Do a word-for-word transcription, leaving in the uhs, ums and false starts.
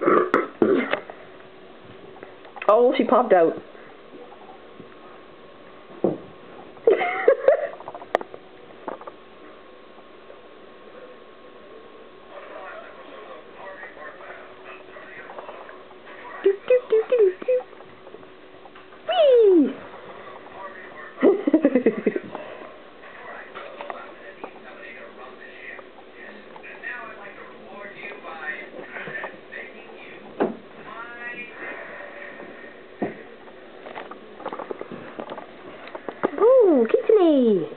Oh, she popped out. Do, do, do, do, do. Whee! Oh, kissy!